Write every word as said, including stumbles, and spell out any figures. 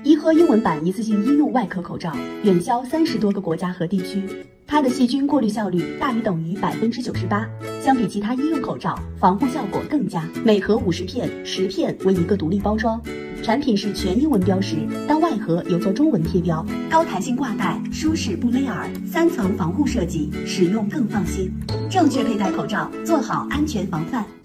一盒英文版一次性医用外科口罩，远销三十多个国家和地区。它的细菌过滤效率大于等于百分之九十八，相比其他医用口罩，防护效果更佳。每盒五十片，十片为一个独立包装。产品是全英文标识，但外盒有做中文贴标。高弹性挂带，舒适不勒耳，三层防护设计，使用更放心。正确佩戴口罩，做好安全防范。